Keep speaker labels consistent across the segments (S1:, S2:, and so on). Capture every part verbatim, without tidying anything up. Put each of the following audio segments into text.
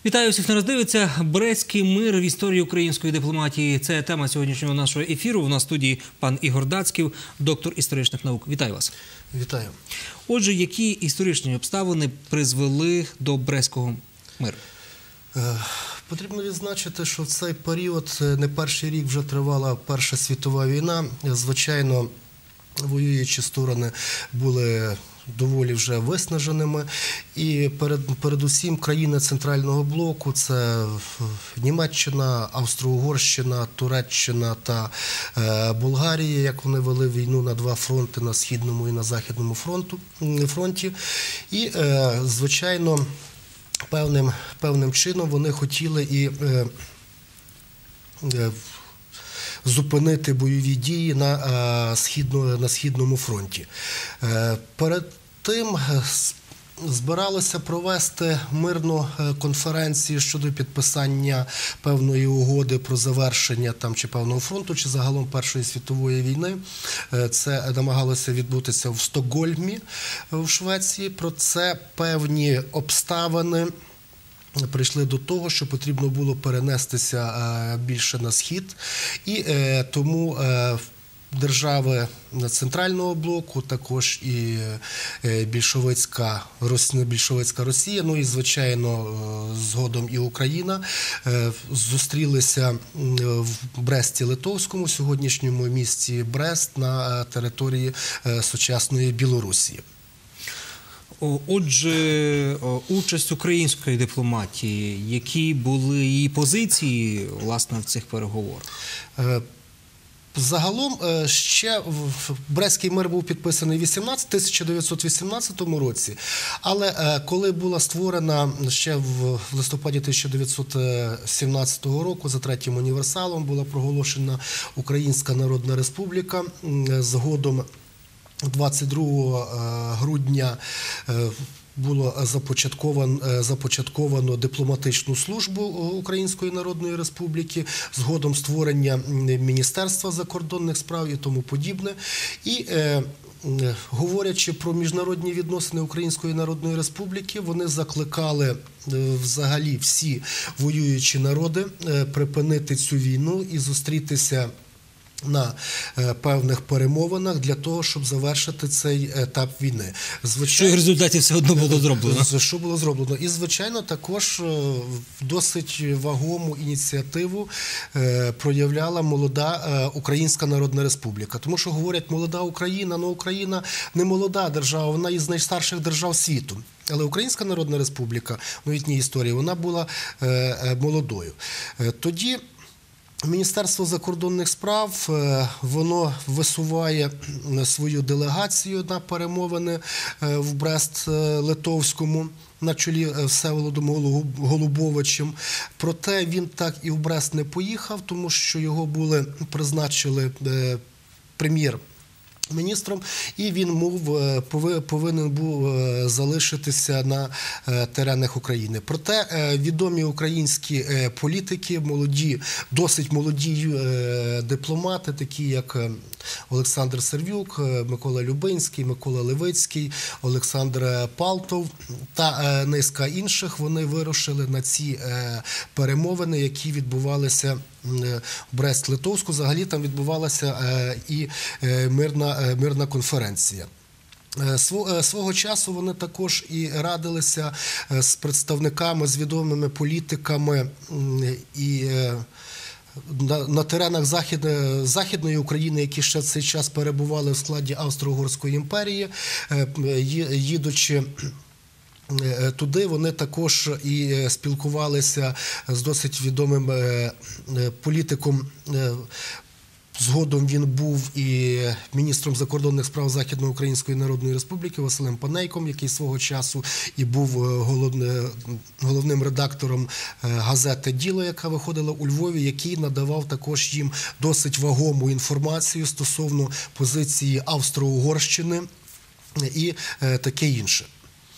S1: Вітаю всіх, хто нас дивиться. Брестський мир в історії української дипломатії. Це тема сьогоднішнього нашого ефіру. У нас в студії пан Ігор Дацьків, доктор історичних наук. Вітаю вас.
S2: Вітаю.
S1: Отже, які історичні обставини призвели до Брестського миру?
S2: Потрібно відзначити, що в цей період, не перший рік, вже тривала Перша світова війна. Звичайно, воюючі сторони були доволі вже виснаженими. І перед, передусім країни Центрального блоку – це Німеччина, Австро-Угорщина, Туреччина та е, Болгарія, як вони вели війну на два фронти, на Східному і на Західному фронту, фронті. І, е, звичайно, певним, певним чином вони хотіли і е, е, зупинити бойові дії на, е, східно, на Східному фронті. Е, перед тим збиралося провести мирну конференцію щодо підписання певної угоди про завершення там чи певного фронту, чи загалом Першої світової війни. Це намагалося відбутися в Стокгольмі в Швеції. Про це певні обставини прийшли до того, що потрібно було перенестися більше на схід. І тому держави Центрального блоку, також і більшовицька, більшовицька Росія, ну і, звичайно, згодом і Україна, зустрілися в Бресті-Литовському, сьогоднішньому місті Брест, на території сучасної Білорусі.
S1: Отже, участь української дипломатії, які були її позиції, власне, в цих переговорах?
S2: Загалом ще Брестський мир був підписаний в тисяча дев'ятсот вісімнадцятому році, але коли була створена ще в листопаді тисяча дев'ятсот сімнадцятого року, за третім універсалом, була проголошена Українська Народна Республіка. Згодом двадцять другого грудня було започатковано, започатковано дипломатичну службу Української Народної Республіки, згодом створення Міністерства закордонних справ і тому подібне. І е, говорячи про міжнародні відносини Української Народної Республіки, вони закликали взагалі всі воюючі народи припинити цю війну і зустрітися на певних перемовинах для того, щоб завершити цей етап війни.
S1: Звичайно, що і в результаті все одно було зроблено.
S2: Що було зроблено. І, звичайно, також досить вагому ініціативу проявляла молода Українська Народна Республіка. Тому що говорять, молода Україна, але Україна не молода держава, вона із найстарших держав світу. Але Українська Народна Республіка в новітній історії, вона була молодою. Тоді Міністерство закордонних справ, воно висуває свою делегацію на перемовини в Брест-Литовському на чолі Всеволодом Голубовичем. Проте він так і в Брест не поїхав, тому що його були, призначили прем'єр міністром, і він мов, повинен був залишитися на теренах України. Проте відомі українські політики, молоді, досить молоді дипломати, такі як Олександр Сервюк, Микола Любинський, Микола Левицький, Олександр Палтов та низка інших, вони вирушили на ці перемовини, які відбувалися в Брест-Литовську. Взагалі там відбувалася і мирна, мирна конференція. Свого часу вони також і радилися з представниками, з відомими політиками і на, на теренах Західної, Західної України, які ще в цей час перебували в складі Австро-Угорської імперії, їдучи туди, вони також і спілкувалися з досить відомим політиком. Згодом він був і міністром закордонних справ Західноукраїнської Народної Республіки Василем Панейком, який свого часу і був головним редактором газети «Діло», яка виходила у Львові, який надавав також їм досить вагому інформацію стосовно позиції Австро-Угорщини і таке інше.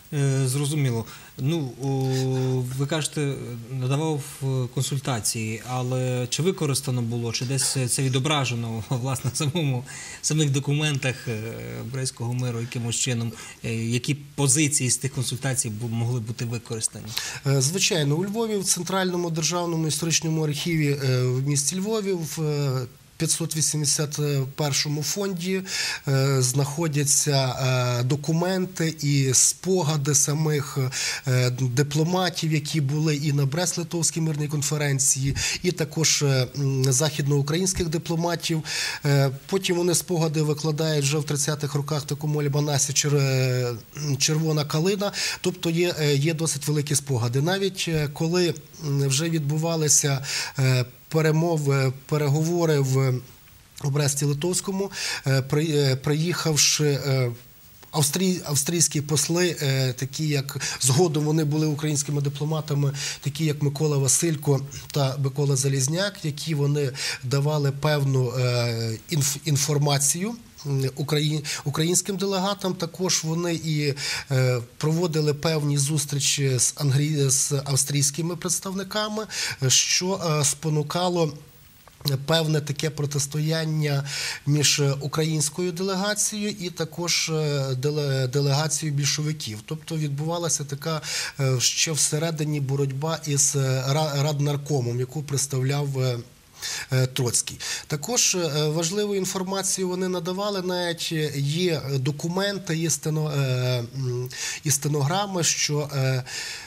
S1: Е, Зрозуміло. Ну, о, ви кажете, надавав е, консультації, але чи використано було, чи десь це відображено, власне, в самому, в самих документах е, Брестського миру якимось чином, е, які позиції з тих консультацій бу- могли бути використані?
S2: Е, Звичайно, у Львові, в Центральному державному історичному архіві е, в місті Львові, в е, п'ятсот вісімдесят першому фонді е, знаходяться е, документи і спогади самих е, дипломатів, які були і на Брест-Литовській мирній конференції, і також е, м, західноукраїнських дипломатів. Е, потім вони спогади викладають вже в тридцятих роках в такому альманасі «Чер- е, «Червона калина», тобто є, е, є досить великі спогади. Навіть е, коли м, вже відбувалися е, перемови, переговори в у Бресті-Литовському, е, при- е, приїхавши е, австрій- австрійські посли, е, такі як згодом вони були українськими дипломатами, такі як Микола Василько та Микола Залізняк, які вони давали певну е, інф- інформацію Украї- українським делегатам. Також вони і е, проводили певні зустрічі з, англі... з австрійськими представниками, що е, спонукало певне таке протистояння між українською делегацією і також деле- делегацією більшовиків. Тобто відбувалася така е, ще всередині боротьба із Ра- Раднаркомом, яку представляв е, е, Троцький. Також е, важливу інформацію вони надавали, навіть є документи, є стено, е, м, і стенограми, що е,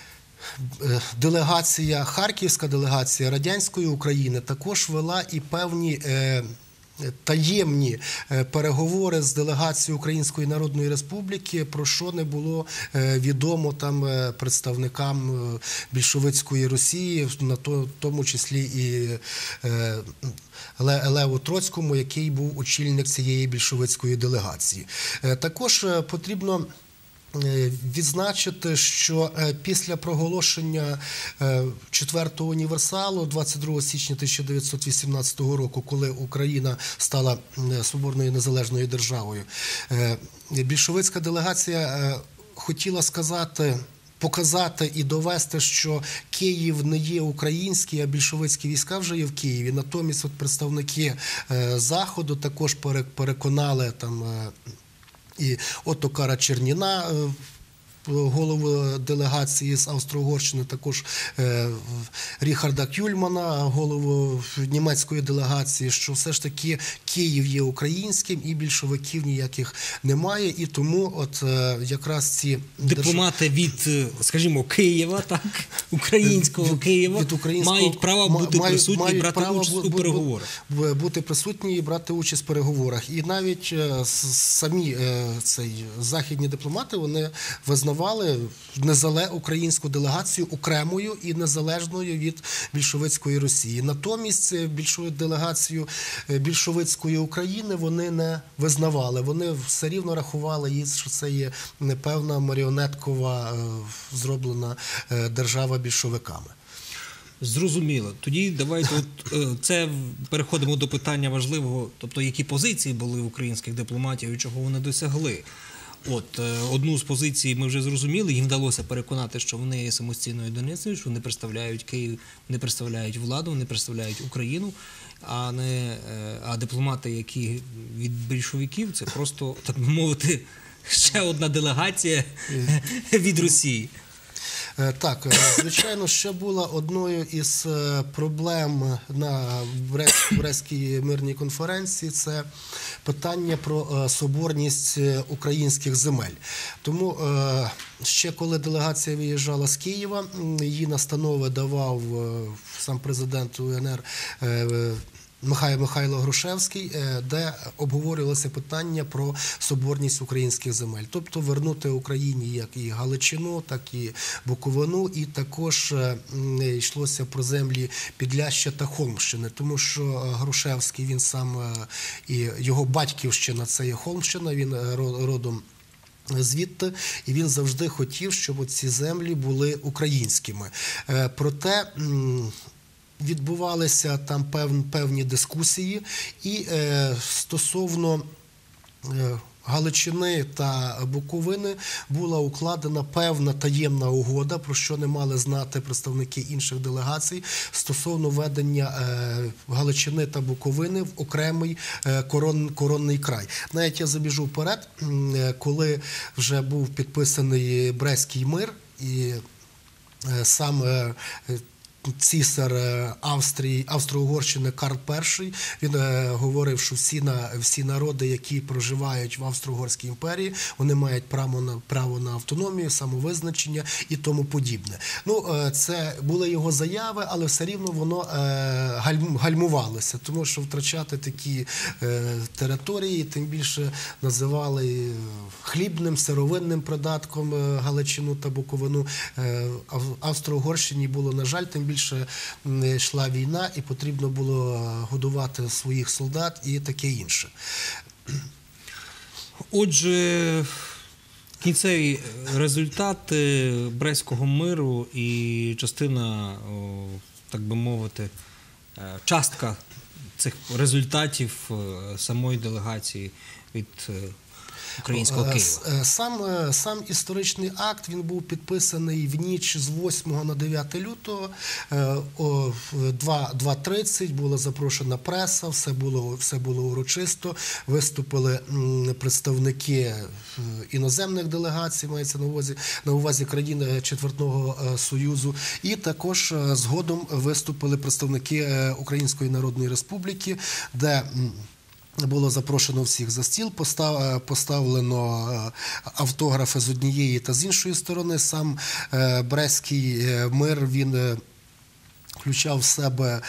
S2: делегація, харківська делегація радянської України також вела і певні е, таємні е, переговори з делегацією Української Народної Республіки, про що не було е, відомо там е, представникам е, більшовицької Росії, на то, тому числі і е, Ле- Леву Троцькому, який був очільник цієї більшовицької делегації. Е, також е, потрібно відзначити, що після проголошення четвертого універсалу двадцять другого січня тисяча дев'ятсот вісімнадцятого року, коли Україна стала соборною незалежною державою, більшовицька делегація хотіла сказати, показати і довести, що Київ не є український, а більшовицькі війська вже є в Києві. Натомість от представники Заходу також переконали там і Оттокара Черніна, голову делегації з Австро-Угорщини, також е, Ріхарда Кюльмана, голову німецької делегації, що все ж таки Київ є українським і більшовиків ніяких немає. І тому от е, якраз ці
S1: Дипломати від, скажімо, Києва, так, українського
S2: від,
S1: Києва,
S2: від українського,
S1: мають право бути
S2: мають,
S1: присутні
S2: мають
S1: і брати
S2: право
S1: участь
S2: бу,
S1: у переговорах.
S2: Бу, бути присутні і брати участь в переговорах. І навіть е, самі е, цей, західні дипломати, вони визнавали незале українську делегацію окремою і незалежною від більшовицької Росії. Натомість більшу делегацію більшовицької України вони не визнавали. Вони все рівно рахували її, що це є певна маріонеткова зроблена держава більшовиками.
S1: Зрозуміло. Тоді давайте от, е, це переходимо до питання важливого, тобто які позиції були українських дипломатів і чого вони досягли. От, е, одну з позицій ми вже зрозуміли, їм вдалося переконати, що вони є самостійною одиницею, що вони представляють Київ, вони представляють владу, вони представляють Україну, а не е, а дипломати, які від більшовиків, це просто, так би мовити, ще одна делегація від Росії.
S2: Так, звичайно, ще була одною із проблем на Брестській мирній конференції – це питання про соборність українських земель. Тому ще коли делегація виїжджала з Києва, її настанови давав сам президент УНР Михайло Михайло Грушевський, де обговорювалося питання про соборність українських земель. Тобто вернути Україні як і Галичину, так і Буковину, і також йшлося про землі Підляща та Холмщини, тому що Грушевський, він сам, і його батьківщина – це є Холмщина, він родом звідти, і він завжди хотів, щоб ці землі були українськими. Проте відбувалися там пев, певні дискусії і е, стосовно е, Галичини та Буковини була укладена певна таємна угода, про що не мали знати представники інших делегацій, стосовно ведення Галичини та Буковини в окремий корон, коронний край. Навіть я забіжу вперед, коли вже був підписаний Брестський мир, і сам цісар Австрії, Австро-Угорщини Карл І, він говорив, що всі, на, всі народи, які проживають в Австро-Угорській імперії, вони мають право на, право на автономію, самовизначення і тому подібне. Ну, це були його заяви, але все рівно воно гальмувалося, тому що втрачати такі території, тим більше називали хлібним, сировинним придатком Галичину та Буковину. Австро-Угорщині було, на жаль, тим більше йшла війна і потрібно було годувати своїх солдат і таке інше.
S1: Отже, кінцеві результати Брестського миру і частина, так би мовити, частка цих результатів самої делегації від українського Києва.
S2: Сам, сам історичний акт, він був підписаний в ніч з восьмого на дев'яте лютого, о два тридцять була запрошена преса, все було, все було урочисто, виступили представники іноземних делегацій, мається на увазі, на увазі країн Четвертного Союзу, і також згодом виступили представники Української Народної Республіки, де було запрошено всіх за стіл, поставлено автографи з однієї та з іншої сторони. Сам Брестський мир, він включав в себе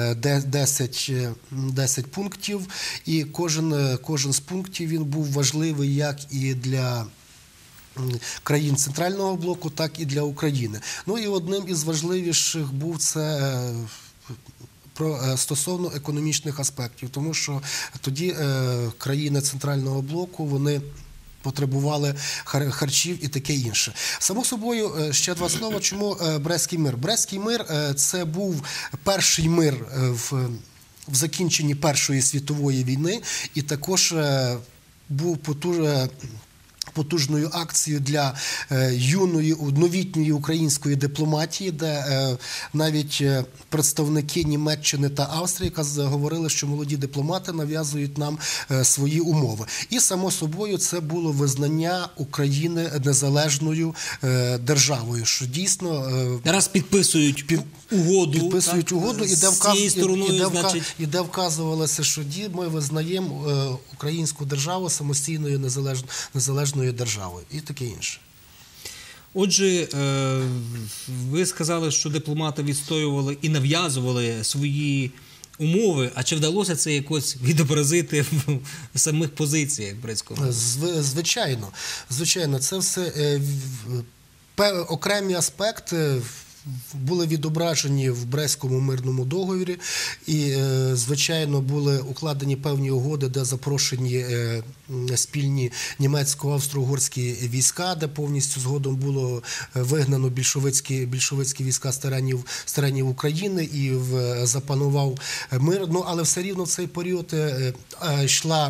S2: десять пунктів, і кожен, кожен з пунктів він був важливий як і для країн Центрального блоку, так і для України. Ну і одним із важливіших був це про стосовно економічних аспектів, тому що тоді е, країни Центрального блоку, вони потребували хар харчів і таке інше. Само собою, ще два слова, чому Брестський мир. Брестський мир – це був перший мир в, в закінченні Першої світової війни, і також е, був потужний потужною акцією для юної, новітньої української дипломатії, де навіть представники Німеччини та Австрії говорили, що молоді дипломати нав'язують нам свої умови. І, само собою, це було визнання України незалежною державою, що дійсно...
S1: Зараз підписують під... угоду.
S2: Підписують
S1: так,
S2: угоду, і де, вказ...
S1: стороною,
S2: і, де
S1: значить...
S2: і де вказувалося, що ми визнаємо українську державу самостійною незалежною, незалежною державою і таке інше.
S1: Отже, ви сказали, що дипломати відстоювали і нав'язували свої умови, а чи вдалося це якось відобразити в самих позиціях Брестського?
S2: Звичайно. Звичайно, це все окремі аспекти були відображені в Брестському мирному договорі і, звичайно, були укладені певні угоди, де запрошені спільні німецько-австро-угорські війська, де повністю згодом було вигнано більшовицькі, більшовицькі війська з теренів, з теренів України і в, запанував мир. Ну, але все рівно в цей період йшла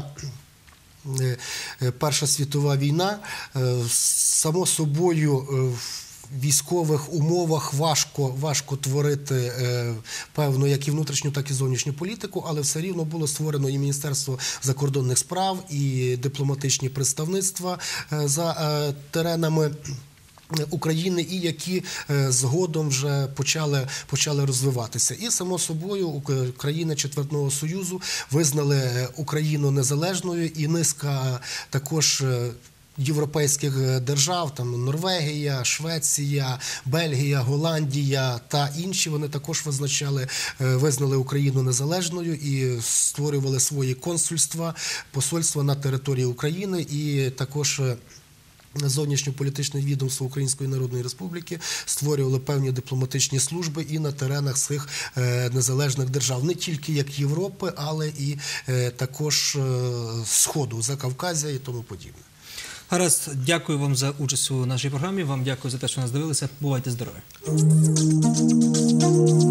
S2: Перша світова війна. Само собою, в військових умовах важко, важко творити е, певну як і внутрішню, так і зовнішню політику, але все рівно було створено і Міністерство закордонних справ, і дипломатичні представництва е, за е, теренами України, і які згодом вже почали, почали розвиватися. І, само собою, країни Четвертого Союзу визнали Україну незалежною, і низка також європейських держав, там Норвегія, Швеція, Бельгія, Голландія та інші, вони також визначали, визнали Україну незалежною і створювали свої консульства, посольства на території України, і також зовнішньополітичне відомство Української Народної Республіки створювали певні дипломатичні служби і на теренах цих незалежних держав. Не тільки як Європи, але і також Сходу, Закавказя і тому подібне.
S1: Гаразд, дякую вам за участь у нашій програмі, вам дякую за те, що нас дивилися. Бувайте здорові!